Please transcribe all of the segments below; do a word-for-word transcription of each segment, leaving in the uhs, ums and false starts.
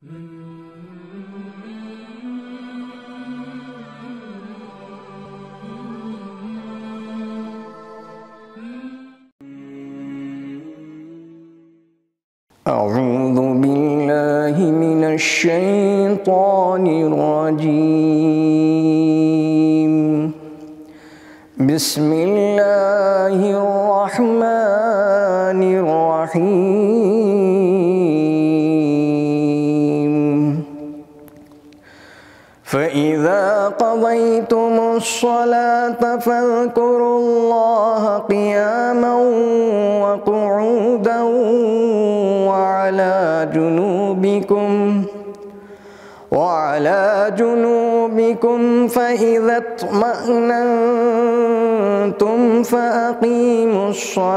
أعوذ بالله من الشيطان الرجيم. بسم الله الرحمن الرحيم. فإذا قضيتم الصلاة فاذكروا الله قياما وقعودا وعلى جنوبكم وعلى جنوبكم فإذا اطمأننتم فأقيموا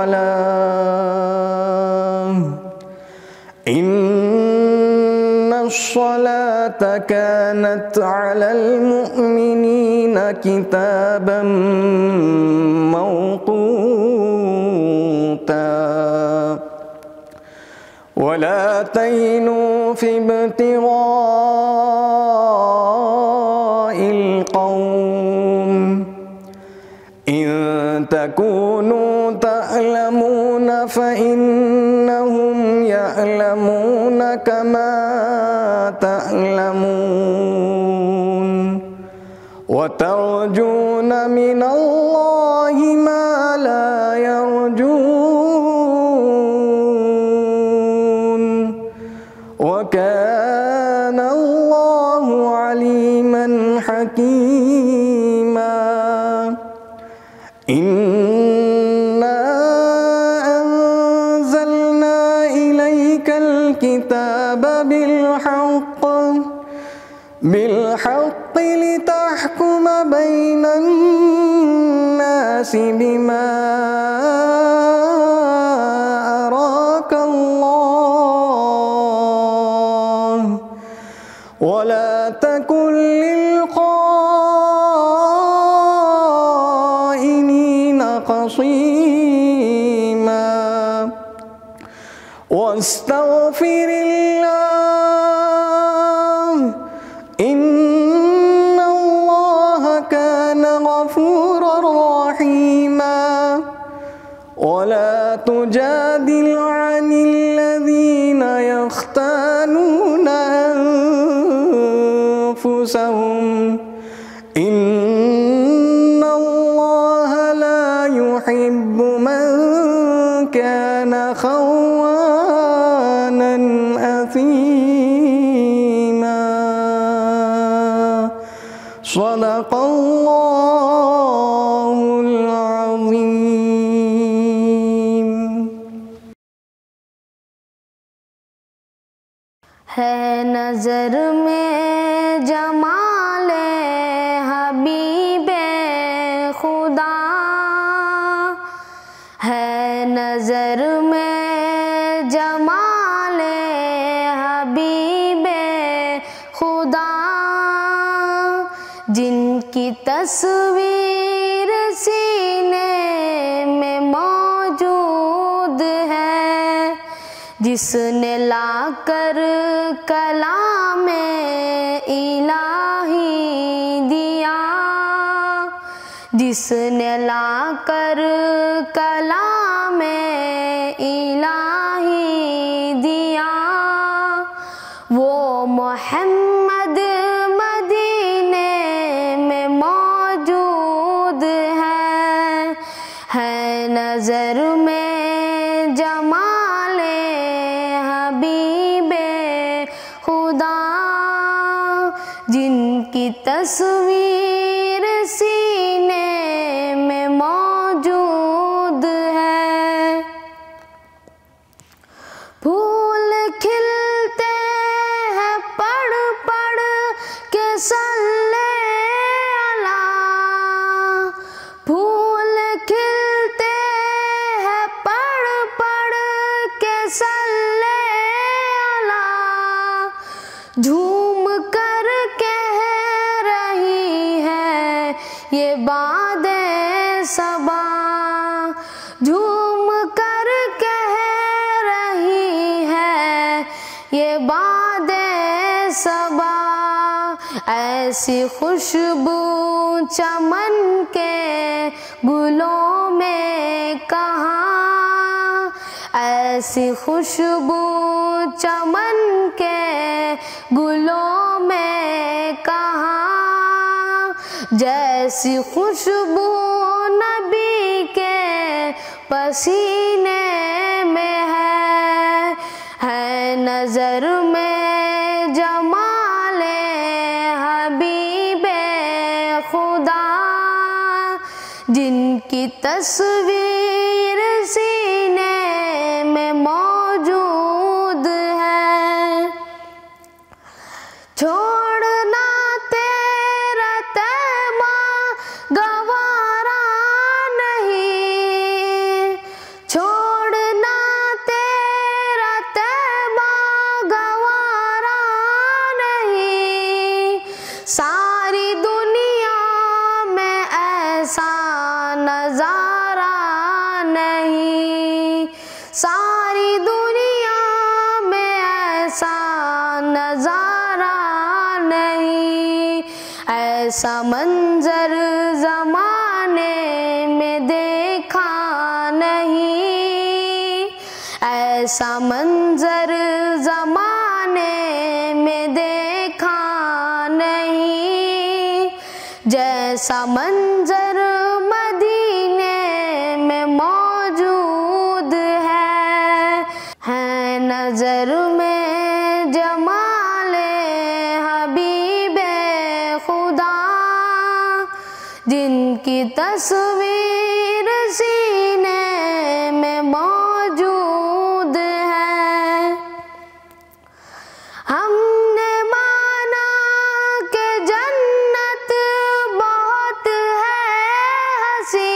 الصلاة إن الصلاة كانت على المؤمنين كتابا موقوتا. ولا تهنوا في ابتغاء القوم إن تكونوا تألمون فإنهم يألمون كما تألمون وترجون من الله ما لا يرجون وكان الله عليما حكيما. إنا أنزلنا إليك الكتاب بالحق بالحق لتحكم بين الناس بما أراك الله ولا تكن للخائنين خصيما. واستغفر الله إن الله كان غفورا رحيما. ولا تجادل عن الذين يختانون أنفسهم إن الله لا يحب من كان خوانا أثيما. صدق الله العظيم. है नजर में जमाले हबीबे खुदा, है नजर में जमाले हबीबे खुदा, जिनकी तस्वीर सीने में मौजूद है, जिसने लाकर कलामे इलाही दिया, जिसने लाकर कलामे इलाही दिया, वो मोहम्मद मदीने में मौजूद है। है नजर में जमाले हबीबे खुदा, जिनकी तस्वीर सीने में मौजूद है। फूल खिलते हैं पढ़ पढ़ के सल्ले अला, फूल खिलते हैं पढ़ पढ़ के सल्ले अला, झूम कर कह रही है ये बादे सबा, झूम कर कह रही है ये बादे सबा, ऐसी खुशबू चमन के गुलों में कहाँ, ऐसी खुशबू चमन के गुलों में कहाँ, जैसी खुशबू नबी के पसीने में है, है नजर में जमाले हबीबे खुदा, जिनकी तस्वीर सीने में मौजूद है। छोड़ना तेरा तैमा गवारा नहीं, छोड़ना तेरा तैमा गवारा नहीं, सारी दुनिया में ऐसा नजारा नहीं, सारी दुनिया में ऐसा नजारा नहीं, ऐसा मंजर जमाने में देखा नहीं, ऐसा मंजर जमाने में देखा नहीं, जैसा मंजर मदीने में मौजूद है, है नजर में जमाले हबीबे खुदा, जिनकी तस्वीर सीने में मौजूद है। हमने माना कि जन्नत बहुत है हंसी,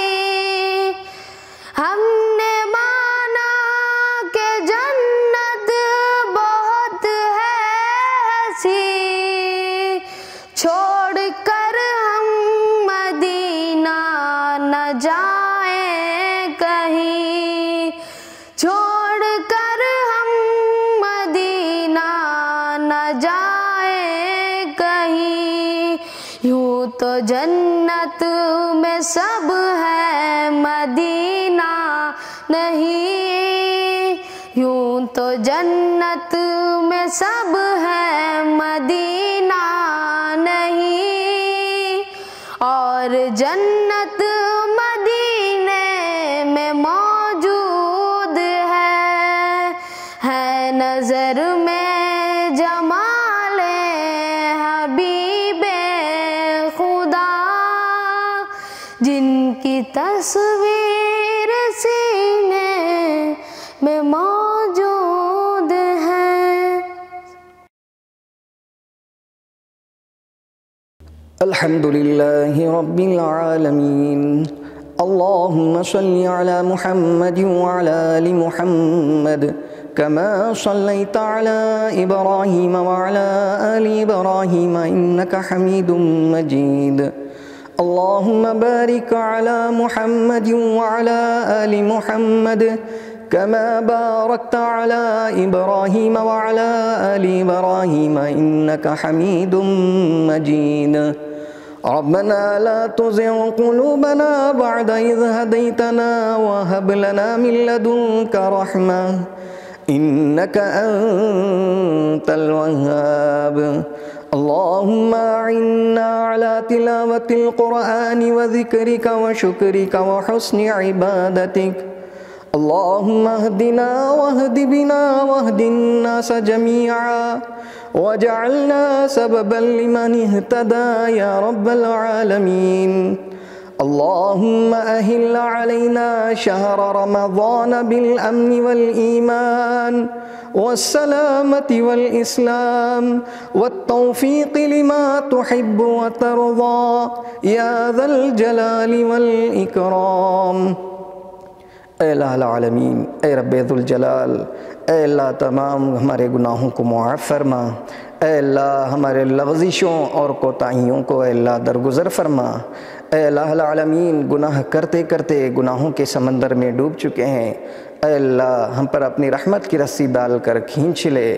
हमने माना कि जन्नत बहुत है हंसी, छोड़ कर हम मदीना न जाए कहीं, छोड़ कर हम मदीना न जाए कहीं, यूं तो जन्नत में सब है मदीना नहीं, यूं तो जन्नत में सब है मदीना नहीं, और जन्नत मदीने में मौजूद है, है नजर में जमाले हबीबे खुदा, जिनकी तस्वीर सीने में मौजूद है। अल्हम्दुलिल्लाहि रब्बिल आलमीन। अल्लाहुम्मा सल्लि अला मुहम्मद व अला आलि मुहम्मद कमा सल्लैता अला इब्राहीम व अला आलि इब्राहीम इन्नका हमीदुम मजीद। अल्लाहुम्मा बारिक अला मुहम्मद व अला आलि मुहम्मद कमा बारकता अला इब्राहीम व अला आलि इब्राहीम इन्नका हमीदुम मजीद। रब्बना ला तुज़िग़ क़ुलूबना बअद इज़ हदैतना व हब लना मिन लदुनका रहमह इन्नका अंतल वह्हाब। अल्लाहुम्मा अइन्ना अला तिलावतिल क़ुरआनि व ज़िक्रिका व शुक्रिका व हुस्नि इबादतिक। अल्लाहुम्मा अहदिना वहदि बिना वहदिन नास जमीआ वजअलना सबबन लिमन इहतदा या रब्बल आलमीन। अल्लाहुम्मा अहिल अलैना शहर रमज़ान बिल अम्नि वल ईमान वस्सलामति वल इस्लाम वत्तौफ़ीक़ लिमा तुहिब्बु व तर्ज़ा या ज़ल जलालि वल इकराम। ऐ अल्लाह आलमीन, ऐ रब्बे ज़ुल जलाल, ऐ अल्लाह तमाम हमारे गुनाहों को मुआफ़ फरमा। ऐ अल्लाह हमारे लग़ज़िशों और कोताहियों को ऐ अल्लाह दरगुज़र फरमा। ऐ अल्लाह आलमीन, गुनाह करते करते गुनाहों के समंदर में डूब चुके हैं। ऐ अल्लाह हम पर अपनी रहमत की रस्सी डाल कर खींच ले।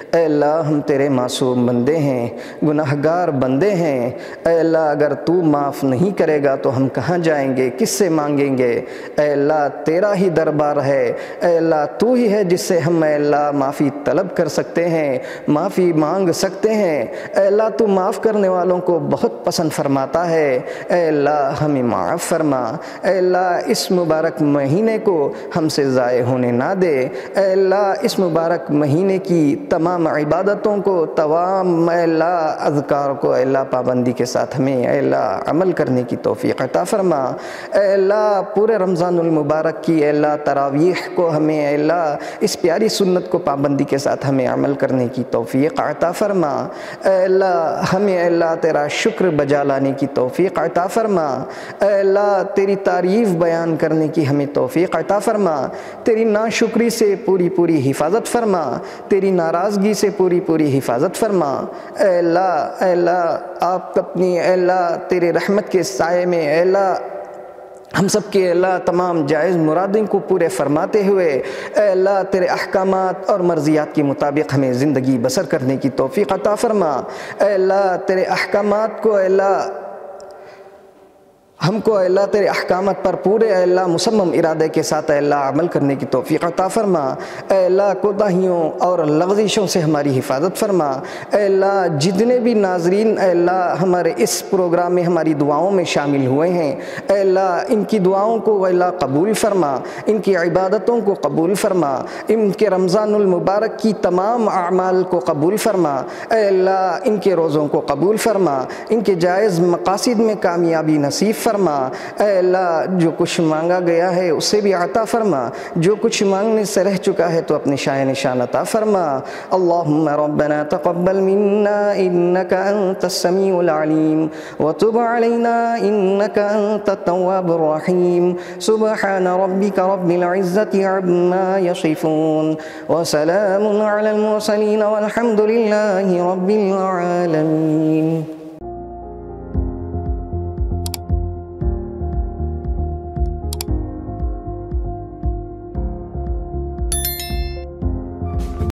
ऐ अल्लाह हम तेरे मासूम बंदे हैं, गुनाहगार बंदे हैं। ऐ अल्लाह अगर तू माफ़ नहीं करेगा तो हम कहाँ जाएंगे, किससे मांगेंगे। ऐ अल्लाह तेरा ही दरबार है, ऐ अल्लाह तू ही है जिससे हम ऐ अल्लाह माफ़ी तलब कर सकते हैं, माफ़ी मांग सकते हैं। ऐ अल्लाह तू माफ़ करने वालों को बहुत पसंद फरमाता है। ऐ अल्लाह हमें माफ़ फरमा। ऐ अल्लाह इस मुबारक महीने को हमसे ज़ाय होने ना दे। ऐ अल्लाह इस मुबारक महीने की तमाम इबादतों को, तमाम ऐ अल्लाह अज़कार को ऐ अल्लाह पाबंदी के साथ हमें ऐ अल्लाह अमल करने की तौफ़ीक़ अता फ़रमा। ऐ अल्लाह पूरे रमज़ानुल मुबारक की ऐ अल्लाह तरावीह को हमें ऐ अल्लाह इस प्यारी सुन्नत को पाबंदी के साथ हमें अमल करने की तौफ़ीक़ अता फ़रमा। ऐ अल्लाह हमें ऐ अल्लाह तेरा शुक्र बजा लाने की तौफ़ीक़ अता फ़रमा। ऐ अल्लाह तेरी तारीफ़ बयान करने की हमें तौफ़ीक़ अता फ़रमा। तेरी नाशुक्री से पूरी पूरी हिफाजत फ़रमा, तेरी नाराज़गी से पूरी पूरी हिफाजत फ़रमा। ऐ अल्लाह ऐ अल्लाह आप अपनी ऐ अल्लाह तेरे रहमत के साए में ऐ अल्लाह हम सब के अल्लाह तमाम जायज़ मुरादें को पूरे फरमाते हुए ऐ अल्लाह तेरे अहकामात और मर्ज़ियात के मुताबिक हमें ज़िंदगी बसर करने की तौफ़ीक़ अता फ़रमा। ऐ अल्लाह तेरे अहकामात को ऐ अल्लाह हमको अल्लाह तेरे अहकामात पर पूरे अल्लाह मुसम्मम इरादे के साथ अल्लाह अमल करने की तौफ़ीक़ अता फ़रमा। अल्लाह कोताहियों और लग़ज़िशों से हमारी हिफाजत फ़रमा। अल्लाह जितने भी नाज़रीन अल्लाह हमारे इस प्रोग्राम में हमारी दुआओं में शामिल हुए हैं अल्लाह इनकी दुआओं को अल्लाह कबूल फ़रमा, इनकी इबादतों को कबूल फ़रमा, इनके रमज़ानुल मुबारक की तमाम अमाल को कबूल फ़रमा। अल्लाह इनके रोज़ों को कबूल फ़रमा, इनके जायज़ मक़ासिद में कामयाबी नसीब फ़रमा। अल्लाह जो कुछ मांगा गया है उसे भी अता फ़रमा, जो कुछ मांगने से रह चुका है तो अपने शाय निशान अता फ़रमा। अल्लाहुम्मा रब्बना तक़ब्बल मिन्ना इन्नका अंतस समीउल अलीम व तुब अलैना इन्नका अंतत तव्वाबुर रहीम। सुब्हान रब्बिका रब्बिल इज़्ज़ति अम्मा यसिफून व सलामुन अलल मुरसलीन वल्हम्दुलिल्लाहि रब्बिल आलमीन।